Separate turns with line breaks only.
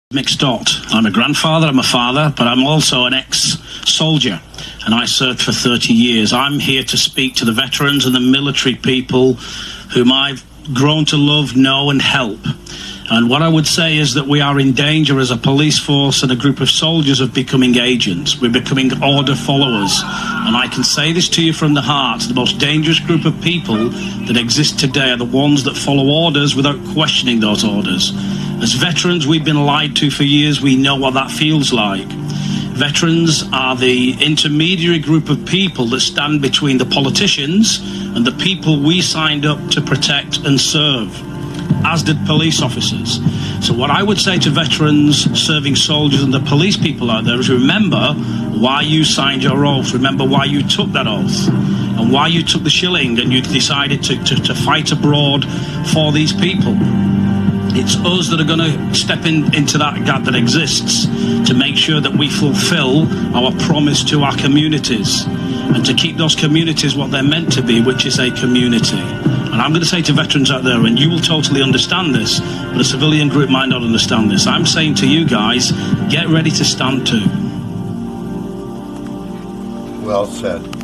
Mick Stott. I'm a grandfather, I'm a father, but I'm also an ex-soldier, and I served for 30 years. I'm here to speak to the veterans and the military people whom I've grown to love, know and help. And what I would say is that we are in danger as a police force and a group of soldiers of becoming agents. We're becoming order followers. And I can say this to you from the heart, the most dangerous group of people that exist today are the ones that follow orders without questioning those orders. As veterans, we've been lied to for years. We know what that feels like. Veterans are the intermediary group of people that stand between the politicians and the people we signed up to protect and serve, as did police officers. So what I would say to veterans, serving soldiers and the police people out there is remember why you signed your oath, remember why you took that oath and why you took the shilling and you decided to fight abroad for these people. It's us that are going to step into that gap that exists to make sure that we fulfill our promise to our communities and to keep those communities what they're meant to be, which is a community. And I'm going to say to veterans out there, and you will totally understand this, but a civilian group might not understand this. I'm saying to you guys, get ready to stand to.
Well said.